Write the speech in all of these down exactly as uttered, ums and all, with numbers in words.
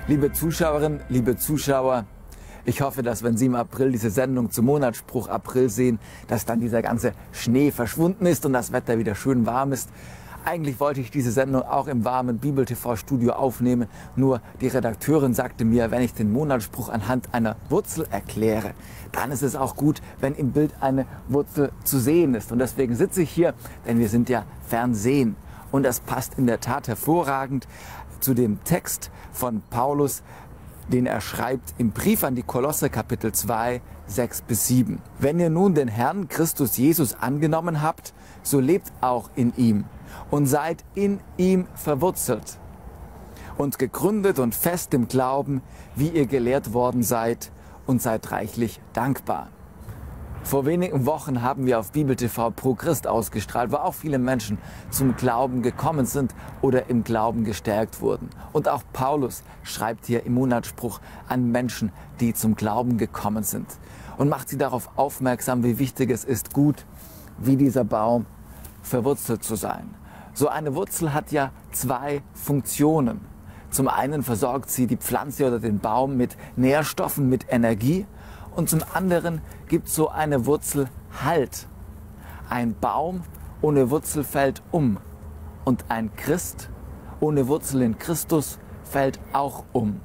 Liebe Zuschauerinnen, liebe Zuschauer, ich hoffe, dass wenn Sie im April diese Sendung zum Monatsspruch April sehen, dass dann dieser ganze Schnee verschwunden ist und das Wetter wieder schön warm ist. Eigentlich wollte ich diese Sendung auch im warmen Bibel-T V-Studio aufnehmen, nur die Redakteurin sagte mir, wenn ich den Monatsspruch anhand einer Wurzel erkläre, dann ist es auch gut, wenn im Bild eine Wurzel zu sehen ist. Und deswegen sitze ich hier, denn wir sind ja Fernsehen. Und das passt in der Tat hervorragend zu dem Text von Paulus, den er schreibt im Brief an die Kolosser, Kapitel zwei, sechs bis sieben. Wenn ihr nun den Herrn Christus Jesus angenommen habt, so lebt auch in ihm und seid in ihm verwurzelt und gegründet und fest im Glauben, wie ihr gelehrt worden seid, und seid reichlich dankbar. Vor wenigen Wochen haben wir auf Bibel-T V Pro Christ ausgestrahlt, wo auch viele Menschen zum Glauben gekommen sind oder im Glauben gestärkt wurden. Und auch Paulus schreibt hier im Monatsspruch an Menschen, die zum Glauben gekommen sind und macht sie darauf aufmerksam, wie wichtig es ist, gut wie dieser Baum verwurzelt zu sein. So eine Wurzel hat ja zwei Funktionen. Zum einen versorgt sie die Pflanze oder den Baum mit Nährstoffen, mit Energie. Und zum anderen gibt so eine Wurzel Halt. Ein Baum ohne Wurzel fällt um. Und ein Christ ohne Wurzel in Christus fällt auch um.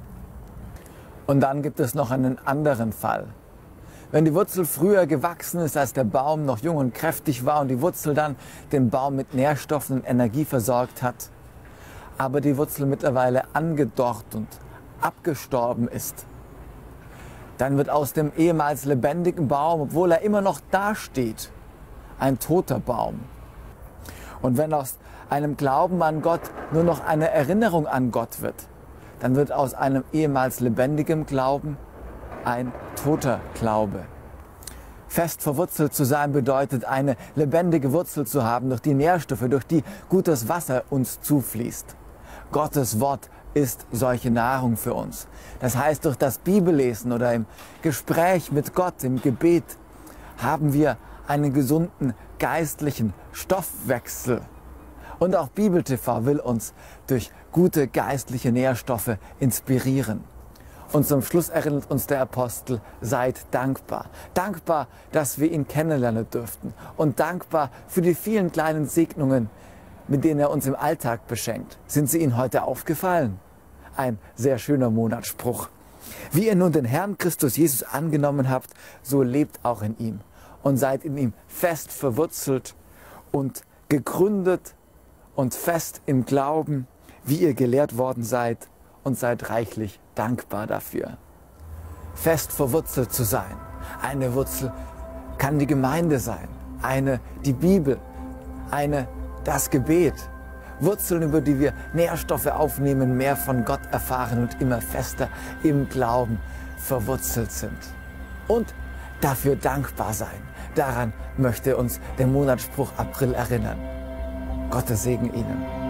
Und dann gibt es noch einen anderen Fall. Wenn die Wurzel früher gewachsen ist, als der Baum noch jung und kräftig war und die Wurzel dann den Baum mit Nährstoffen und Energie versorgt hat, aber die Wurzel mittlerweile angedorrt und abgestorben ist, dann wird aus dem ehemals lebendigen Baum, obwohl er immer noch dasteht, ein toter Baum. Und wenn aus einem Glauben an Gott nur noch eine Erinnerung an Gott wird, dann wird aus einem ehemals lebendigen Glauben ein toter Glaube. Fest verwurzelt zu sein bedeutet, eine lebendige Wurzel zu haben, durch die Nährstoffe, durch die gutes Wasser uns zufließt. Gottes Wort ist solche Nahrung für uns. Das heißt, durch das Bibellesen oder im Gespräch mit Gott, im Gebet, haben wir einen gesunden geistlichen Stoffwechsel. Und auch Bibel-T V will uns durch gute geistliche Nährstoffe inspirieren. Und zum Schluss erinnert uns der Apostel, seid dankbar. Dankbar, dass wir ihn kennenlernen dürften. Und dankbar für die vielen kleinen Segnungen, mit denen er uns im Alltag beschenkt. Sind sie Ihnen heute aufgefallen? Ein sehr schöner Monatsspruch. Wie ihr nun den Herrn Christus Jesus angenommen habt, so lebt auch in ihm. Und seid in ihm fest verwurzelt und gegründet und fest im Glauben, wie ihr gelehrt worden seid, und seid reichlich dankbar dafür. Fest verwurzelt zu sein. Eine Wurzel kann die Gemeinde sein, eine die Bibel, eine das Gebet. Wurzeln, über die wir Nährstoffe aufnehmen, mehr von Gott erfahren und immer fester im Glauben verwurzelt sind. Und dafür dankbar sein. Daran möchte uns der Monatsspruch April erinnern. Gottes Segen Ihnen.